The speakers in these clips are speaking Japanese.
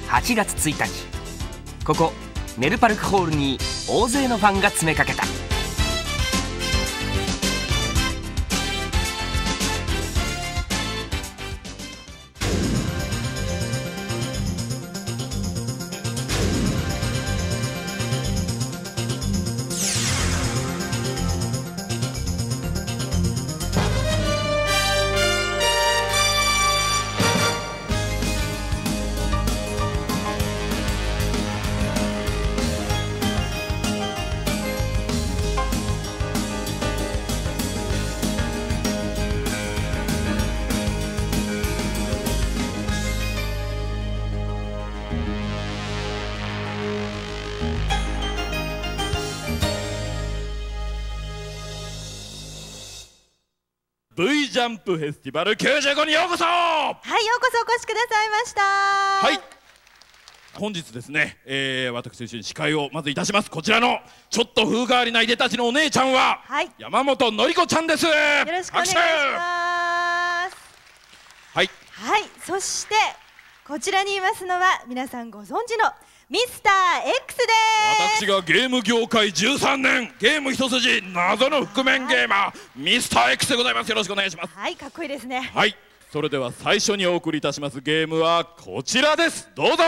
8月1日、ここメルパルクホールに大勢のファンが詰めかけた。 V ジャンプフェスティバル95にようこそ。 はい、ようこそお越しくださいました。 はい、本日ですね、私と一緒に司会をまずいたします。こちらのちょっと風変わりないでたちのお姉ちゃんは、はい、山本のり子ちゃんです。よろしくお願いします。はい、はい、そしてこちらにいますのは皆さんご存知のミスター X です。 私がゲーム業界13年、ゲーム一筋謎の覆面ゲーマー、ミスター X でございます。よろしくお願いします。 はい、かっこいいですね。 はい、それでは最初にお送りいたしますゲームはこちらです。どうぞ。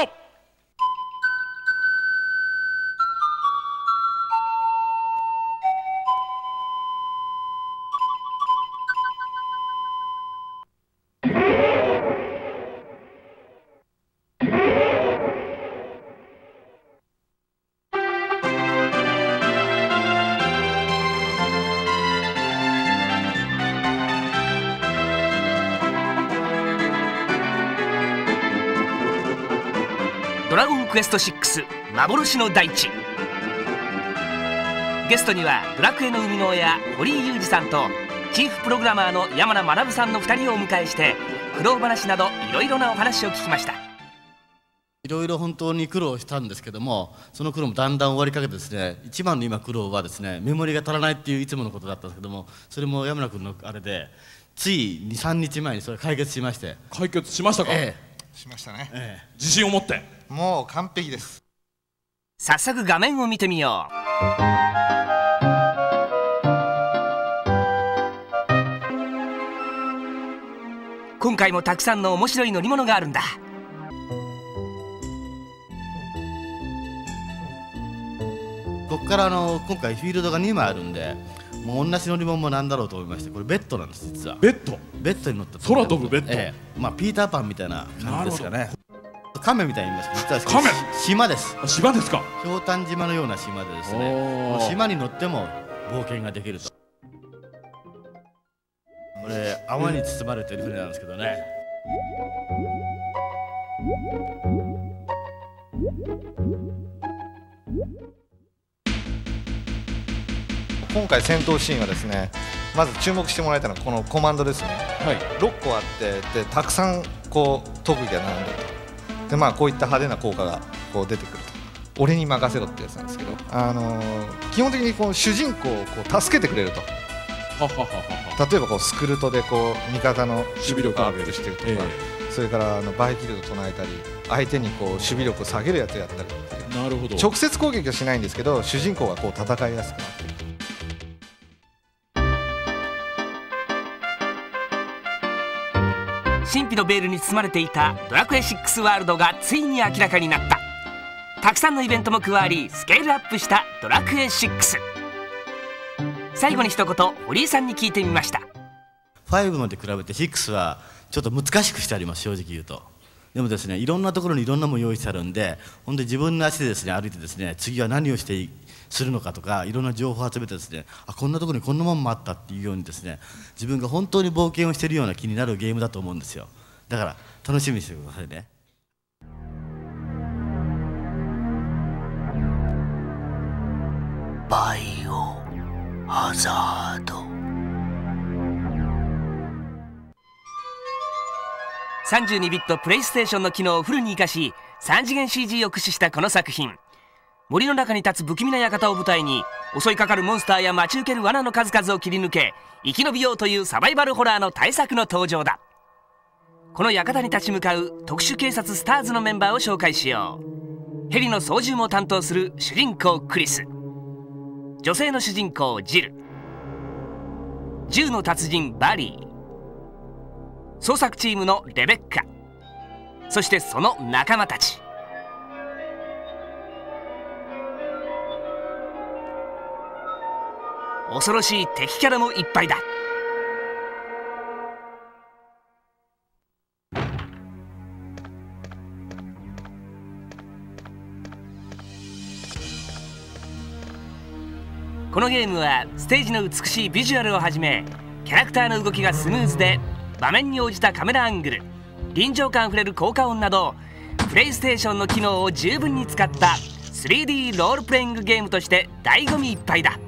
ドラゴンクエスト6幻の大地。ゲストにはドラクエの生みの親堀井雄二さんとチーフプログラマーの山名学さんの2人をお迎えして苦労話などいろいろなお話を聞きました。 いろいろ本当に苦労したんですけども、その苦労もだんだん終わりかけてですね、一番の今苦労はですね、メモリが足らないっていういつものことだったんですけども、それも山名君のあれでつい 2,3 日前にそれ解決しまして。 解決しましたか？ しましたね。 自信を持って。 もう完璧です。 早速画面を見てみよう。今回もたくさんの面白い乗り物があるんだ。 ここから今回フィールドが2枚あるんで、もう同じ乗り物もなんだろうと思いまして、これベッドなんです。実はベッドに乗った空飛ぶベッド、 まあピーターパンみたいな感じですかね。亀みたいに言いますけど、実は亀島です。 島ですか？ ひょうたん島のような島でですね、島に乗っても冒険ができると。これ泡に包まれている船なんですけどね。 今回戦闘シーンはですね、まず注目してもらえたのはこのコマンドですね。はい、6個あって、でたくさんこう特技が並んでると。でまあこういった派手な効果がこう出てくると。俺に任せろってやつなんですけど、基本的にこう主人公をこう助けてくれると。例えばこうスクルトでこう味方の守備力をアップしてるとか、それからバイキルド唱えたり、相手にこう守備力を下げるやつをやったりっていう。なるほど。直接攻撃はしないんですけど、主人公がこう戦いやすくなってる。 神秘のベールに包まれていたドラクエ6ワールドがついに明らかになった。たくさんのイベントも加わりスケールアップしたドラクエ6。最後に一言堀井さんに聞いてみました。 5まで比べて6はちょっと難しくしてあります、正直言うと。でもですね、いろんなところにいろんなもの用意してあるんで、本当に自分の足でですね歩いてですね、次は何をしてするのかとか、いろんな情報を集めてですね、あ、こんなところにこんなもんもあったっていうようにですね、自分が本当に冒険をしているような気になるゲームだと思うんですよ。だから楽しみにしてくださいね。 バイオハザード。 32ビットプレイステーションの機能をフルに生かし3次元 CG を駆使したこの作品。森の中に立つ不気味な館を舞台に襲いかかるモンスターや待ち受ける罠の数々を切り抜け生き延びようというサバイバルホラーの大作の登場だ。 この館に立ち向かう特殊警察スターズのメンバーを紹介しよう。ヘリの操縦も担当する主人公クリス、女性の主人公ジル、銃の達人バリー、捜索チームのレベッカ、そしてその仲間たち。恐ろしい敵キャラもいっぱいだ。このゲームはステージの美しいビジュアルをはじめ、キャラクターの動きがスムーズで、場面に応じたカメラアングル、臨場感あふれる効果音など、プレイステーションの機能を十分に使った 3D ロールプレイングゲームとして醍醐味いっぱいだ。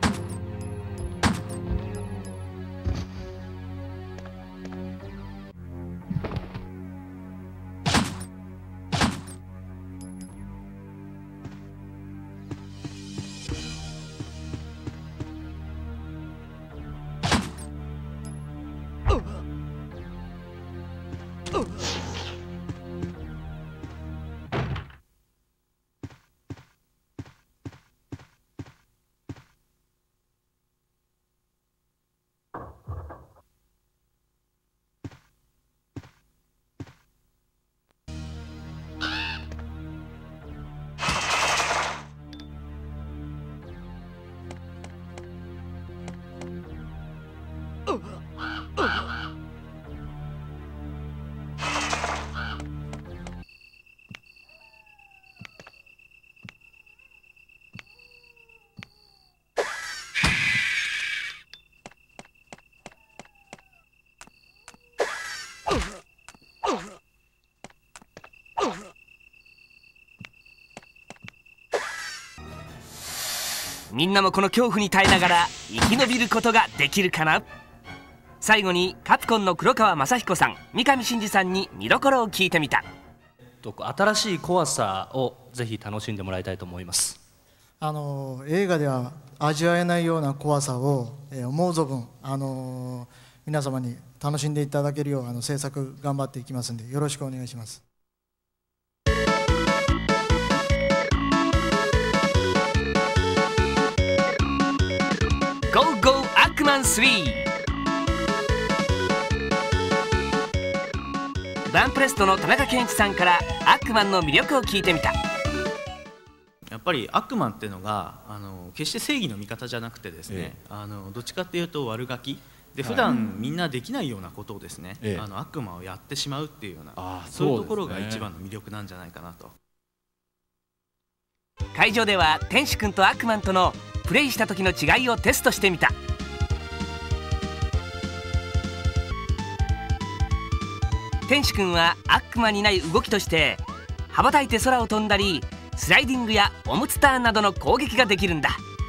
みんなもこの恐怖に耐えながら生き延びることができるかな。最後にカプコンの黒川雅彦さん、三上真司さんに見どころを聞いてみた。 新しい怖さをぜひ楽しんでもらいたいと思います。 映画では味わえないような怖さを、思う存分、皆様に楽しんでいただけるよう制作頑張っていきますので、よろしくお願いします。 ゴーゴーアックマン3。バンプレストの田中健一さんからアックマンの魅力を聞いてみた。 やっぱりアックマンっていうのが決して正義の味方じゃなくてですね、どっちかっていうと悪ガキで、普段みんなできないようなことをですね、悪魔をやってしまうっていうような、そういうところが一番の魅力なんじゃないかなと。 会場では天使くんとアックマンとのプレイした時の違いをテストしてみた。天使くんはアックマンにない動きとして羽ばたいて空を飛んだり、スライディングやオムツターンなどの攻撃ができるんだ。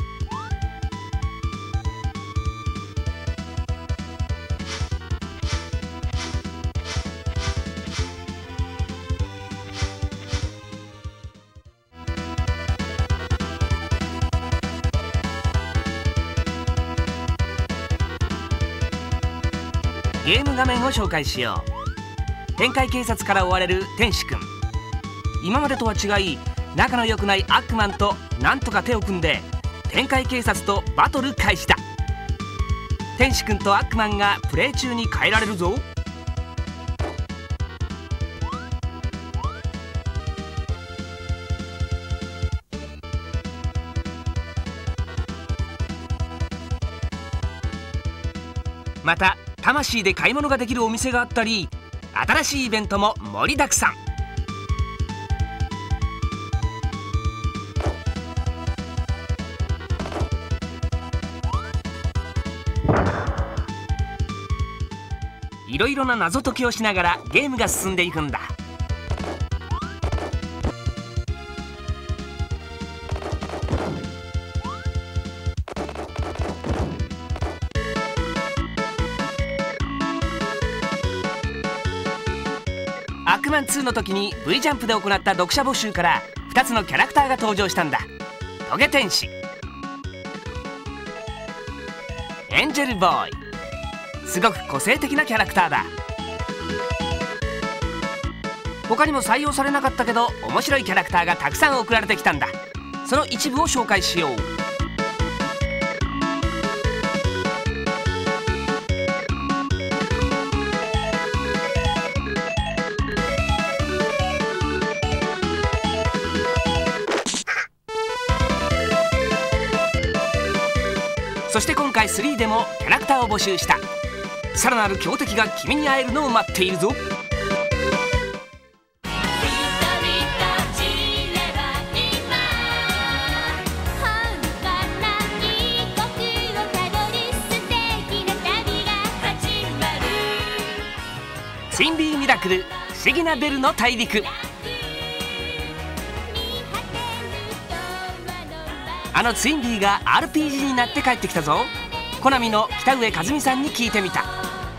ゲーム画面を紹介しよう。天界警察から追われる天使くん。今までとは違い、仲の良くないアックマンとなんとか手を組んで天界警察とバトル開始だ。天使くんとアックマンがプレイ中に変えられるぞ。また魂で買い物ができるお店があったり、新しいイベントも盛りだくさん。いろいろな謎解きをしながらゲームが進んでいくんだ。アックマン2の時に V ジャンプで行った読者募集から2つのキャラクターが登場したんだ。トゲ天使、エンジェルボーイ。すごく個性的なキャラクターだ。 他にも採用されなかったけど面白いキャラクターがたくさん送られてきたんだ。その一部を紹介しよう。そして今回3でもキャラクターを募集した。さらなる強敵が君に会えるのを待っているぞ。ツインビーミラクル不思議なベルの大陸。あのツインビーが RPG になって帰ってきたぞ。コナミの北上和美さんに聞いてみた。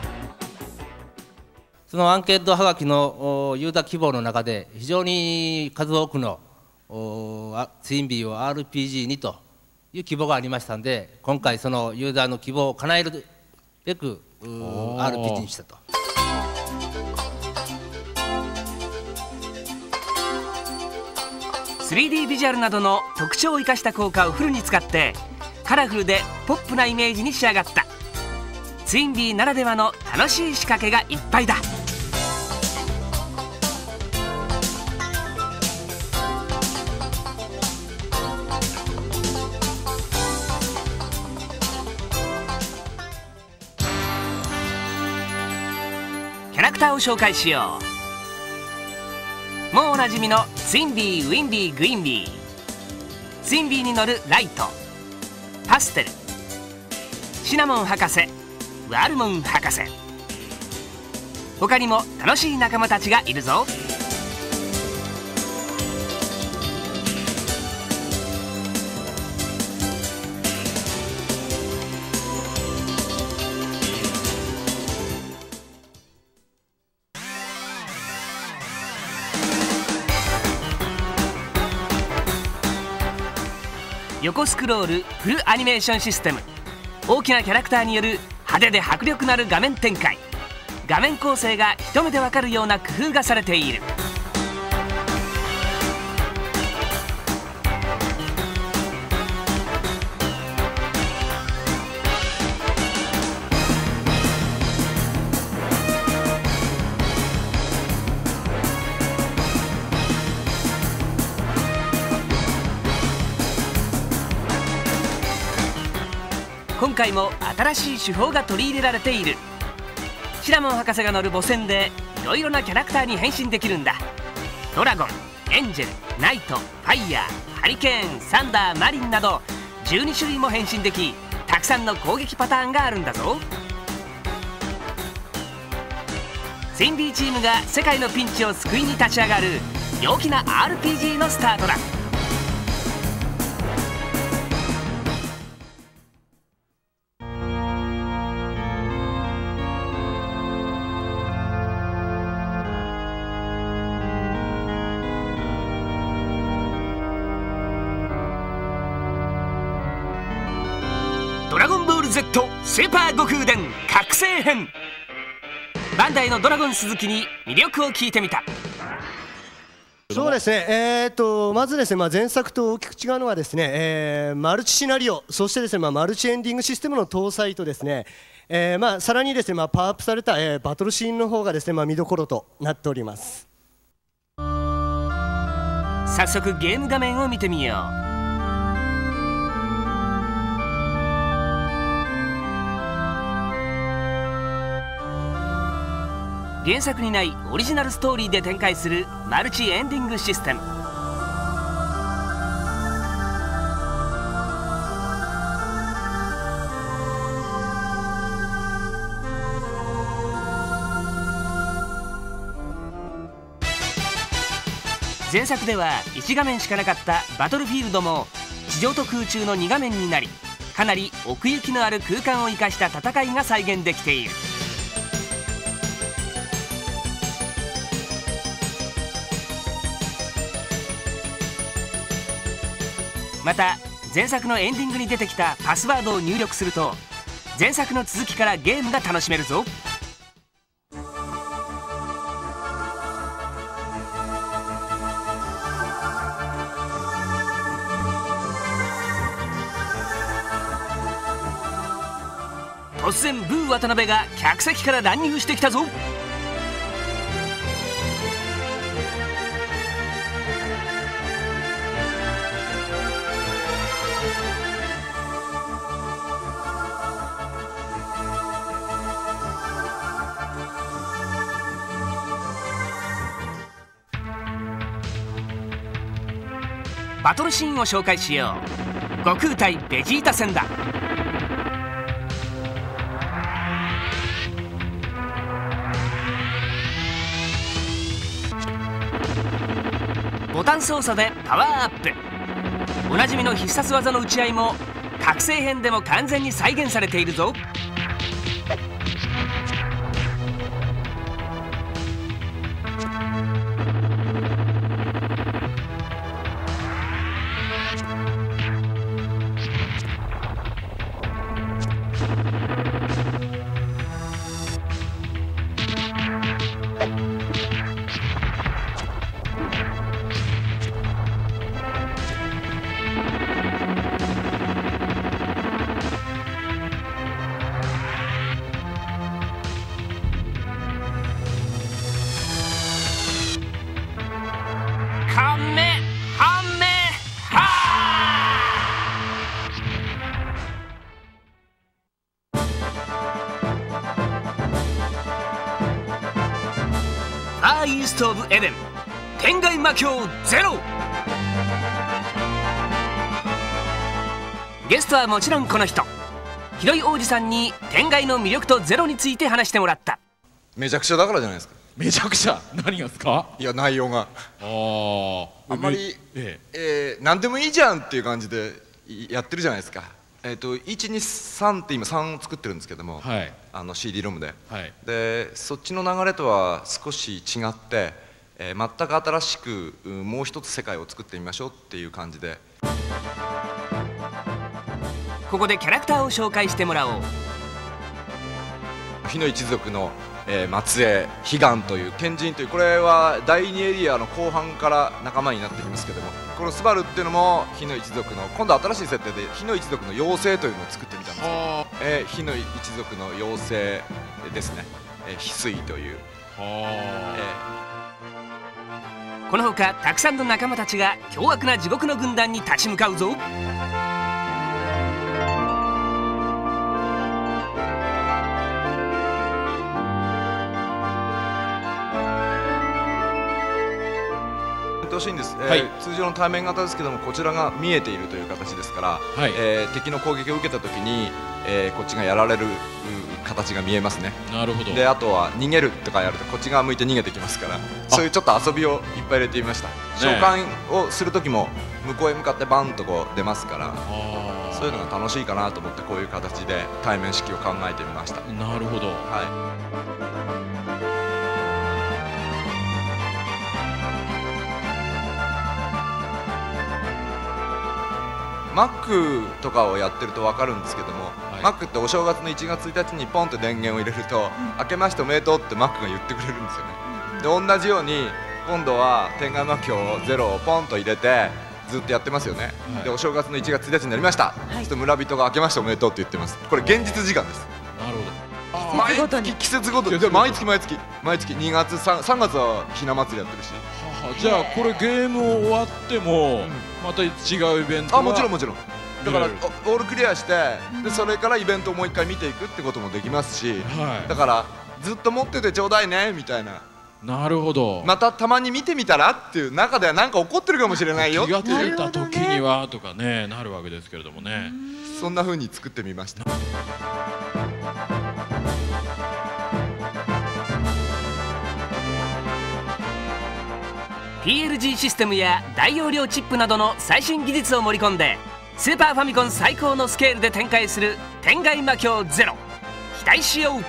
そのアンケートはがきのユーザー希望の中で非常に数多くのツインビーを RPG にという希望がありましたので、今回そのユーザーの希望を叶えるべく RPG にしたと。 3D ビジュアルなどの特徴を生かした効果をフルに使ってカラフルでポップなイメージに仕上がった。ツインビーならではの楽しい仕掛けがいっぱいだ。キャラクターを紹介しよう。もうおなじみのツインビー、ウィンビー、グインビー。ツインビーに乗るライト、パステル、シナモン博士、ワールモン博士。他にも楽しい仲間たちがいるぞ。横スクロールフルアニメーションシステム。大きなキャラクターによる派手で迫力のある画面展開。画面構成が一目でわかるような工夫がされている。今回も新しい手法が取り入れられている。シナモン博士が乗る母船でいろいろなキャラクターに変身できるんだ。ドラゴン、エンジェル、ナイト、ファイヤー、ハリケーン、サンダー、マリンなど12種類も変身でき、たくさんの攻撃パターンがあるんだぞ。ツインビーチームが世界のピンチを救いに立ち上がる陽気な RPG のスタートだ。ドラゴンボール Z スーパー悟空伝覚醒編。バンダイのドラゴン鈴木に魅力を聞いてみた。 そうですね、まずですね、前作と大きく違うのはですね、マルチシナリオ、そしてですね、マルチエンディングシステムの搭載とですね、さらにですね、パワーアップされた、バトルシーンの方がですね、見どころとなっております。 早速ゲーム画面を見てみよう。原作にないオリジナルストーリーで展開するマルチエンディングシステム。前作では1画面しかなかったバトルフィールドも地上と空中の2画面になり、かなり奥行きのある空間を生かした戦いが再現できている。また前作のエンディングに出てきたパスワードを入力すると前作の続きからゲームが楽しめるぞ。 突然ブー渡辺が客席から乱入してきたぞ。バトルシーンを紹介しよう。悟空対ベジータ戦だ。ボタン操作でパワーアップ。おなじみの必殺技の打ち合いも覚醒編でも完全に再現されているぞ。ファーイースト・オブ・エデン天外魔境ゼロ。ゲストはもちろんこの人、広い王子さんに天外の魅力とゼロについて話してもらった。 めちゃくちゃだからじゃないですか。 めちゃくちゃ何がですか？ いや内容があんまり、何でもいいじゃんっていう感じでやってるじゃないですか。123って今3を作ってるんですけども、はい、CD ロムで、はい、でそっちの流れとは少し違って、全く新しくもう一つ世界を作ってみましょうっていう感じで。 ここでキャラクターを紹介してもらおう。 火の一族の末裔悲願という賢人という、これは第2エリアの後半から仲間になってきますけども、このスバルっていうのも火の一族の今度新しい設定で火の一族の妖精というのを作ってみたんですけど、火の一族の妖精ですね、翡翠という、 このほかたくさんの仲間たちが凶悪な地獄の軍団に立ち向かうぞ。 ほしいんです。通常の対面型ですけども、こちらが見えているという形ですから、はい、敵の攻撃を受けたときに、こっちがやられる形が見えますね。なるほど。であとは逃げるとかやるとこっち側向いて逃げてきますから、そういうちょっと遊びをいっぱい入れてみました。召喚をする時も向こうへ向かってバンとこう出ますから、そういうのが楽しいかなと思ってこういう形で対面式を考えてみました。 なるほど。はい。 マックとかをやってると分かるんですけども、はい、マックってお正月の1月1日にポンって電源を入れると「明けましておめでとう」ってマックが言ってくれるんですよね。で同じように今度は天外魔境ゼロをポンと入れてずっとやってますよね、はい、でお正月の1月1日になりました、はい、そうすると村人が「明けましておめでとう」って言ってます。これ現実時間です。なるほど。季節ごとに毎月2月 3月はひな祭りやってるし。 じゃあこれゲーム終わってもまた違うイベントが、 もちろんだからオールクリアしてでそれからイベントをもう一回見ていくってこともできますし、だからずっと持っててちょうだいねみたいな。 なるほど。 またたまに見てみたらっていう中では何か起こってるかもしれないよ。 気が付いた時にはとかねなるわけですけれどもね。 そんな風に作ってみました。 PLG システムや大容量チップなどの最新技術を盛り込んでスーパーファミコン最高のスケールで展開する天外魔境ゼロ、期待しよう。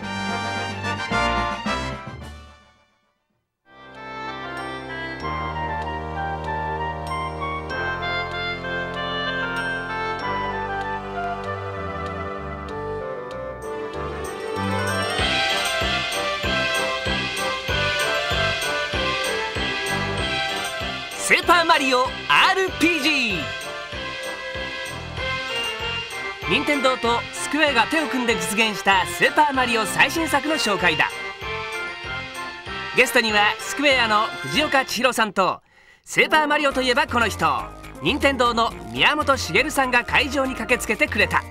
スーパーマリオ RPG。任天堂とスククエアが手を組んで実現したスーパーマリオ最新作の紹介だ。ゲストにはスクエアの藤岡千尋さんと、スーパーマリオといえばこの人、任天堂の宮本茂さんが会場に駆けつけてくれた。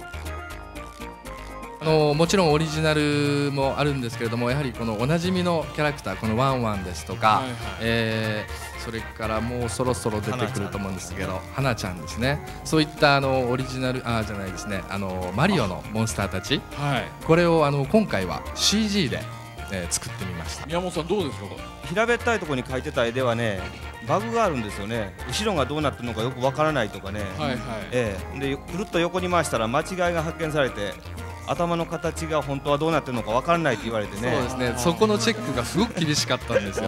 もちろんオリジナルもあるんですけれども、やはりこのおなじみのキャラクター、このワンワンですとか、それからもうそろそろ出てくると思うんですけど、花ちゃんですね。そういったオリジナルじゃないですね、マリオのモンスターたち、これを今回は CG で作ってみました。 宮本さんどうですか？ 平べったいところに描いてた絵ではね、バグがあるんですよね。後ろがどうなってるのかよくわからないとかね。でくるっと横に回したら間違いが発見されて、頭の形が本当はどうなってるのかわからないって言われてね。 そうですね、そこのチェックがすごく厳しかったんですよ。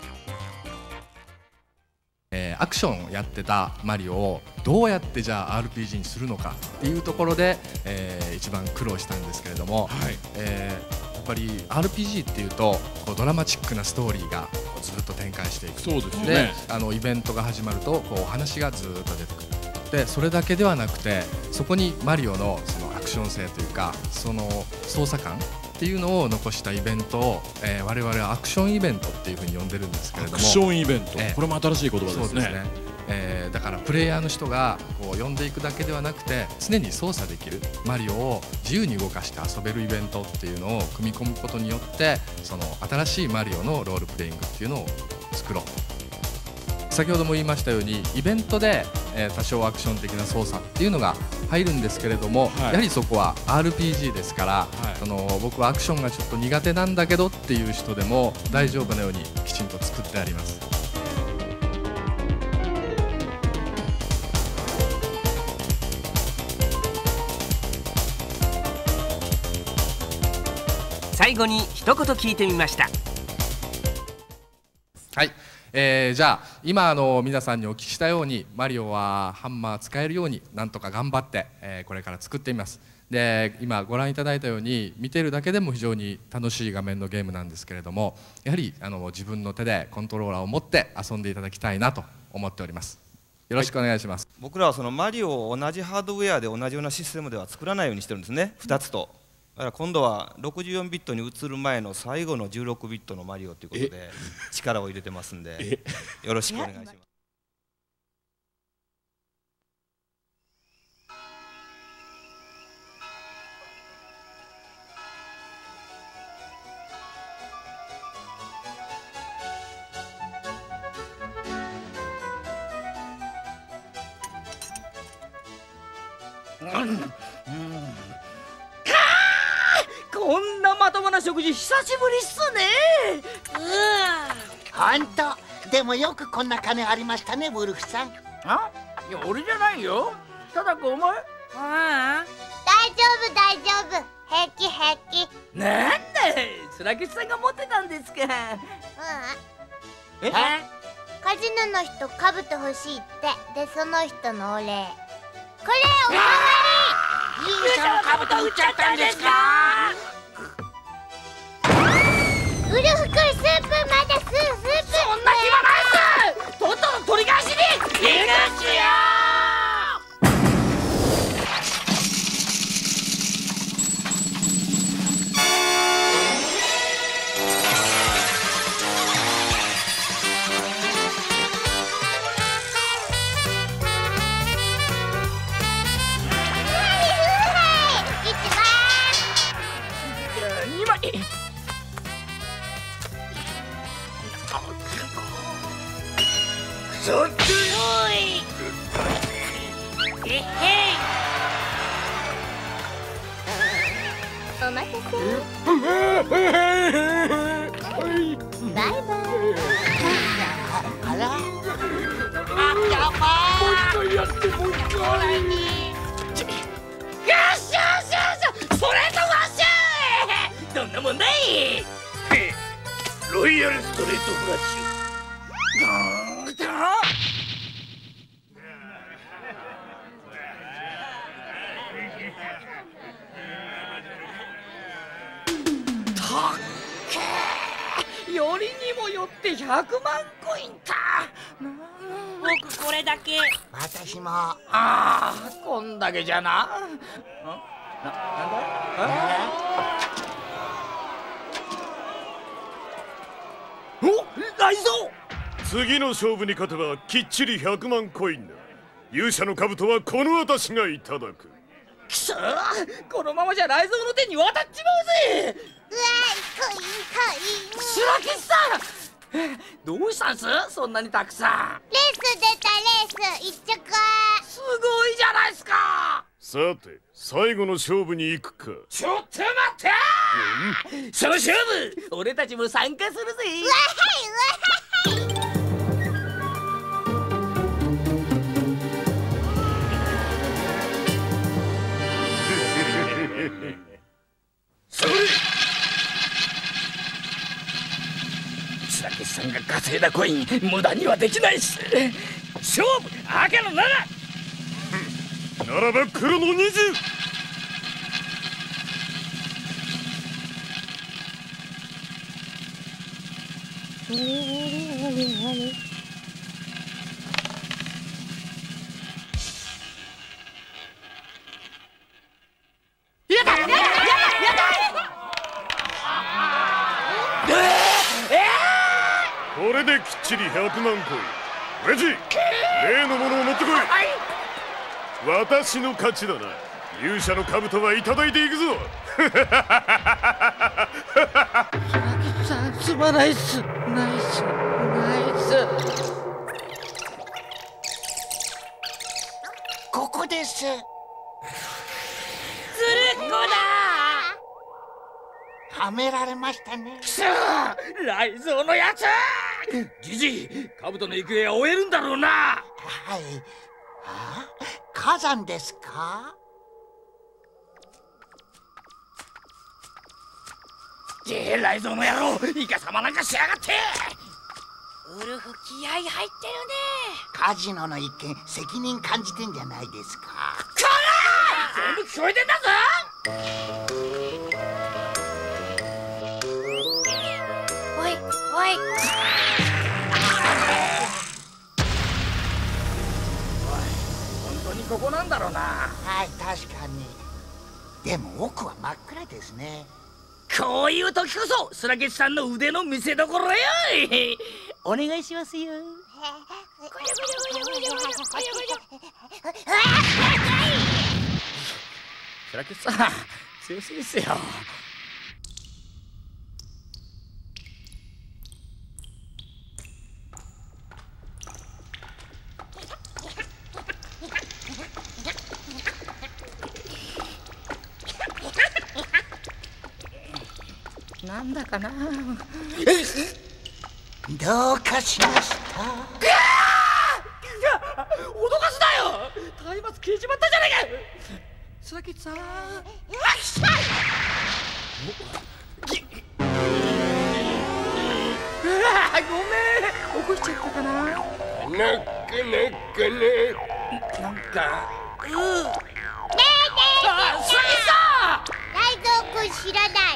アクションをやってたマリオをどうやってじゃあ RPG にするのかっていうところで、一番苦労したんですけれども、やっぱり RPG っていうとこうドラマチックなストーリーがずっと展開していく。 そうですね。 でイベントが始まるとこうお話がずっと出てくる。でそれだけではなくて、そこにマリオのそのアクション性というか、その操作感っていうのを残したイベントを、我々はアクションイベントっていうふうに呼んでるんですけれども。 アクションイベント、これも新しい言葉ですね。 そうですね。だからプレイヤーの人がこう呼んでいくだけではなくて、常に操作できるマリオを自由に動かして遊べるイベントっていうのを組み込むことによって、その新しいマリオのロールプレイングっていうのを作ろう。先ほども言いましたように、イベントで多少アクション的な操作っていうのが入るんですけれども、やはりそこは RPG ですから、僕はアクションがちょっと苦手なんだけどっていう人でも大丈夫なようにきちんと作ってあります。 最後に一言聞いてみました。 はい、じゃあ今皆さんにお聞きしたように、マリオはハンマー使えるようになんとか頑張って、これから作ってみます。で今ご覧いただいたように、見てるだけでも非常に楽しい画面のゲームなんですけれども、やはり自分の手でコントローラーを持って遊んでいただきたいなと思っております。よろしくお願いします。 僕らはそのマリオを同じハードウェアで同じようなシステムでは作らないようにしてるんですね、2つと。だから今度は64ビットに移る前の最後の16ビットのマリオということで力を入れてますんで、よろしくお願いします。 こんなまともな食事久しぶりっすね。 ほんと。でもよくこんな金ありましたね、ウルフさん。いや俺じゃないよ。ただお前。 大丈夫大丈夫、平気平気。 なんだ、空吉さんが持ってたんですか。 カジノの人かぶと欲しいって。でその人のお礼、これおかわり。 勇者のかぶと売っちゃったんですか。 ウルフ君、スープまだスープ。 そんな暇ないっす。とっとと取り返しに行くしよ。そっちおい。 お待たせ。バイバイ。 あら。 やばー。もう一回やって、もう一回。よしよしよし、それとわっしゃい。どんなもんだい。ロイヤルストレートフラッシュ。よりにもよって100万コインか。僕これだけ。 私も。 ああ、こんだけじゃな。 お、雷蔵。 次の勝負に勝てばきっちり100万コインだ。勇者の兜はこの私がいただく。 くそー、このままじゃ雷蔵の手に渡っちまうぜ。 うわー、コインコイン。 白吉さん、どうしたんす？そんなにたくさん。 レース出た、レース一着。 すごいじゃないっすか。 さて最後の勝負に行くか。 ちょっと待って、その勝負俺たちも参加するぜ。 わはいわはい。 それ白木さんが稼いだコイン無駄にはできないし、勝負赤の7。 ならば黒の20。 やったやったやったこれできっちり100万コイン。レジ、例のものを持ってこい。私の勝ちだな。勇者の兜はいただいていくぞ。 白木さん、すまないっす。ナイスナイス。 ここです。 ずるっこだ。 はめられましたね。 くそー、雷蔵のやつ。じじい、兜の行方は終えるんだろうな。 はい。あ、火山ですか？ 雷蔵の野郎、イカ様なんかしやがって。 ウルフ気合入ってるね。 カジノの一件責任感じてんじゃないですか。 こらー、全部聞こえてんだぞ。 おいおい。 本当にここなんだろうな。 はい、確かに。でも奥は真っ暗ですね。 こういう時こそスラケチさんの腕の見せ所よ。お願いしますよ。スラケチさん、強すぎっすよ。なんだかな。 どうかしました。 脅かすなよ。松明消えちまったじゃないか。スラケチさん。ごめん、起こしちゃったかな。なんかスラケチさん。 雷蔵くん知らない？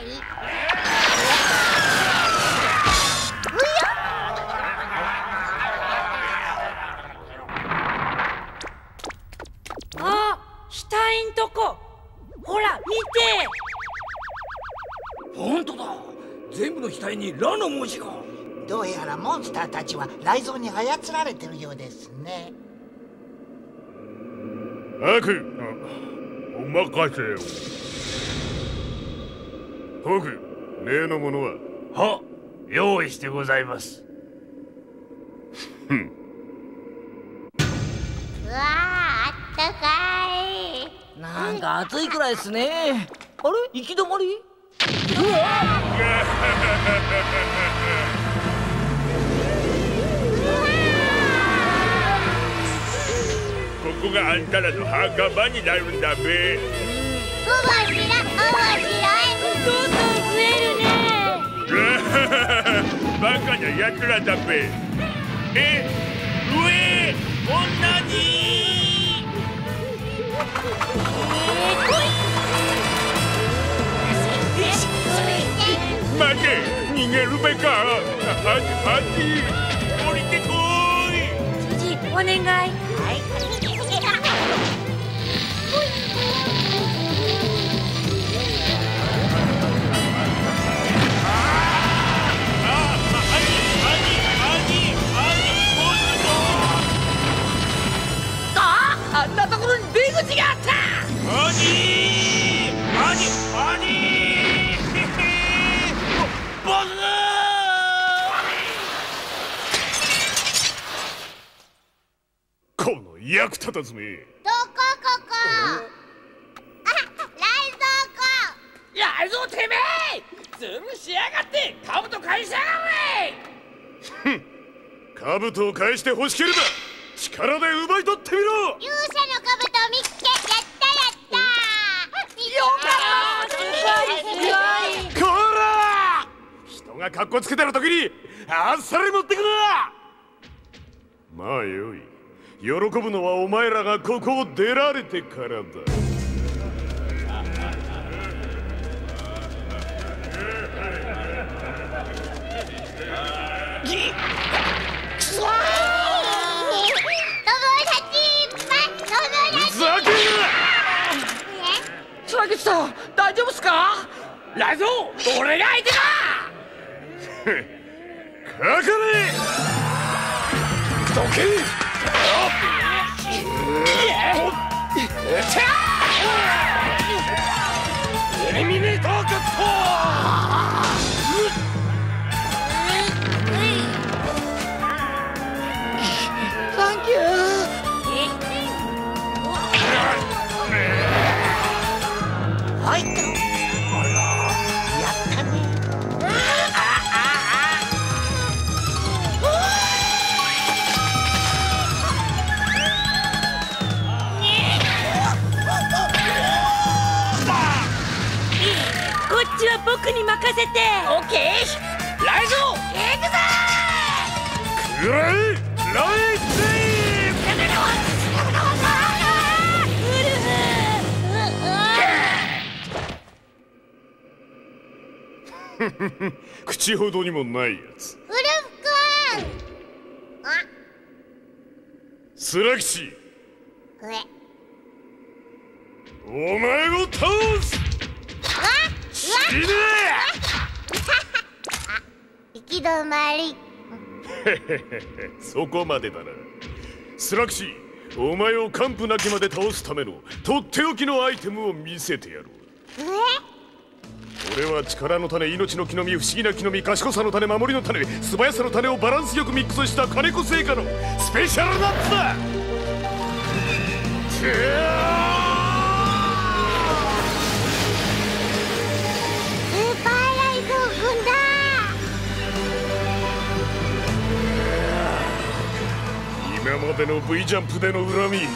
あ、額んとこ。ほら見て。ほんとだ。全部の額にラの文字が。 どうやらモンスターたちは雷蔵に操られてるようですね。 アク、お任せよ。ホグ、例のものは？ は、用意してございます。 うわー、あったかい。 なんか暑いくらいですね。あれ、行き止まり？ ここがあんたらの墓場になるんだべ。 面白い。どんどん増えるね。 バカなやつらだべ。上、こんなに。待て、逃げるべか。あっち、降りてこい。 じじ、お願い。はい。 役立たずめ。 どこここ。 雷蔵てめえ、ズルしやがって兜返しやがれ。 兜を返して欲しければ力で奪い取ってみろ。 勇者の兜を見つけ、やったやった。 よかった。こら、人がカッコつけてる時にあっさり持ってくな。まあよい、喜ぶのはお前らがここを出られてからだ。 くそー！ 沢口さん、大丈夫っすか？雷蔵、俺が相手だ。 かかれ！どけ！エリミネーターカット！ サンキュー。 はい。やったね。 こっちは僕に任せて。 オッケー。雷蔵、行くぞー。 くらえ！ライツ！口ほどにもないやつ。 ウルフ君。 スラキシ。お前を倒す。死ね。 行き止まり。 そこまでだな。スラキシ、お前を完膚なきまで倒すためのとっておきのアイテムを見せてやろう。俺は力の種、命の木の実、不思議な木の実、賢さの種、守りの種、素早さの種をバランスよくミックスした金子製菓のスペシャルナッツだ。スーパーライゾー軍だ。 今までの V ジャンプでの恨み、くらえ！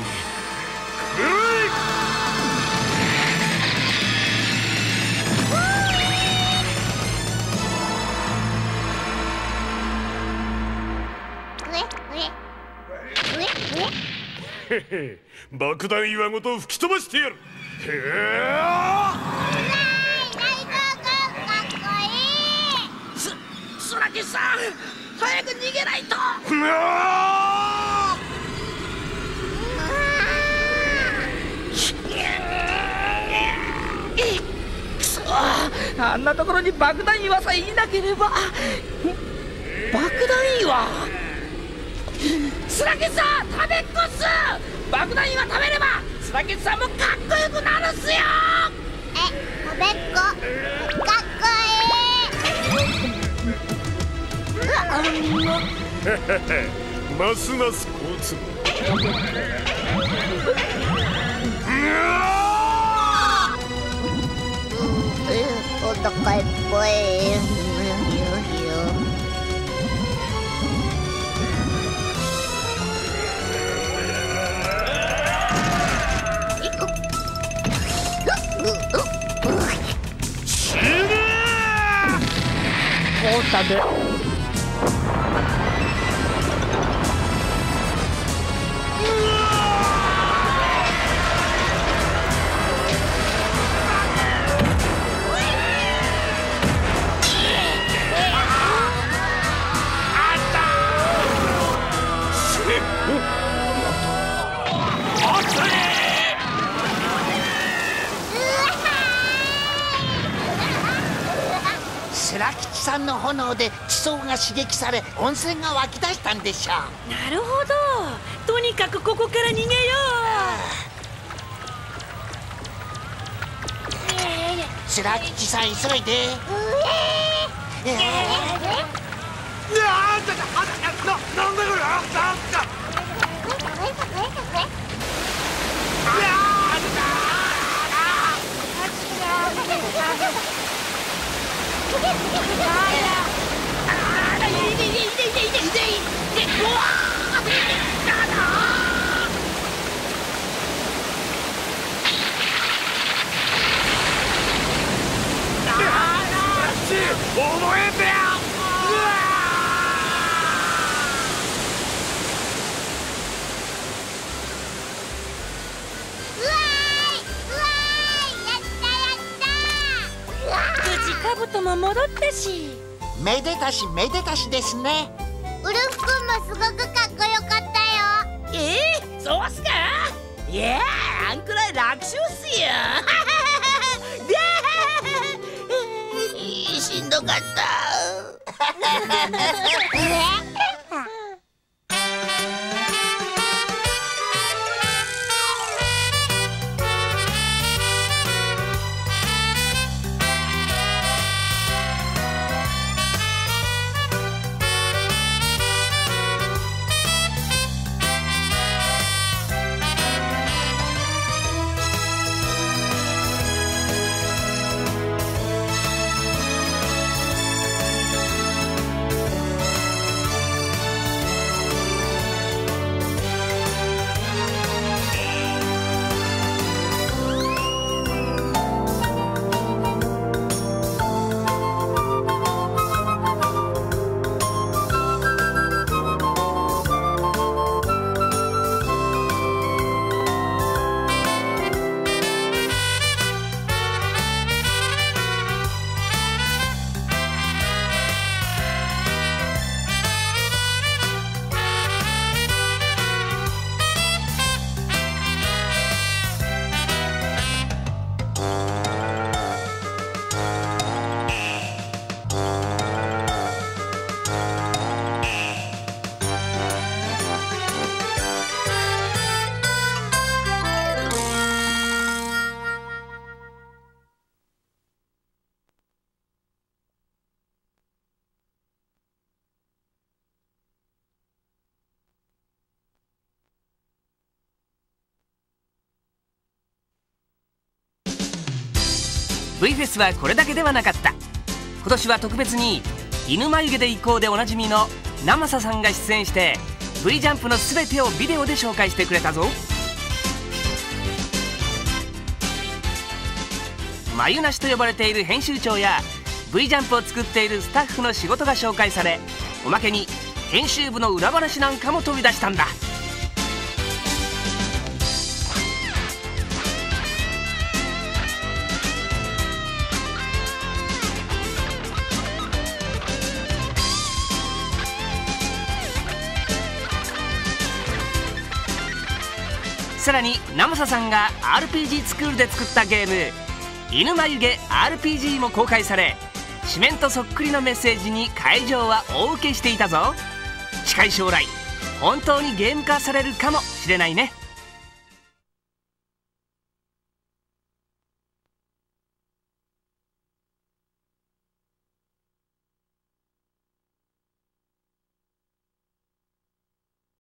爆弾岩ごと吹き飛ばしてやる。 スラキさん、早く逃げないと。くそ、あんなところに爆弾岩さえいなければ。爆弾岩、スラキさん、食べっこっす。爆弾岩食べればスラキさんもかっこよくなるっすよ。 食べっこかっこいい。 ますます好都お腹いっぱい。 もう食べ。 スラ吉さんの炎で地層が刺激され温泉が湧き出したんでしょう。 なるほど。とにかくここから逃げよう。スラ吉さん急いで。 なんだこれ。 も戻ったし、 めでたしめでたしですね。 ウルフ君もすごくかっこよかったよ。 そうっすか。いやあんくらい楽勝っすよ。 しんどかった。 V フェスはこれだけではなかった。今年は特別に犬眉毛で行こうでおなじみの生佐さんが出演して V ジャンプの全てをビデオで紹介してくれたぞ。眉なしと呼ばれている編集長や V ジャンプを作っているスタッフの仕事が紹介され、おまけに編集部の裏話なんかも飛び出したんだ。さらに生佐さんが RPG スクールで作ったゲーム「犬眉毛 RPG」も公開され、紙面とそっくりのメッセージに会場は大受けしていたぞ。近い将来本当にゲーム化されるかもしれないね。